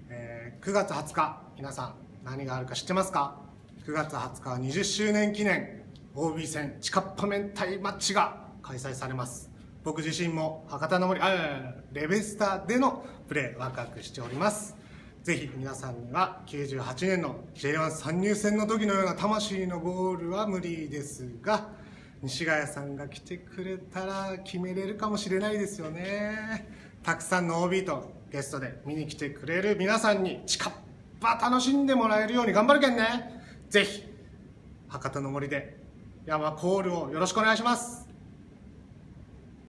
9月20日、皆さん何があるか知ってますか？ 9 月20日は20周年記念 OB 戦チカッパ明太マッチが開催されます。僕自身も博多の森レベスタでのプレーワクワクしております。ぜひ皆さんには98年の J1 参入戦の時のような魂のゴールは無理ですが、西ヶ谷さんが来てくれたら決めれるかもしれないですよね。たくさんの OB とゲストで見に来てくれる皆さんにチカッパ楽しんでもらえるように頑張るけんね。ぜひ博多の森で山コールをよろしくお願いします。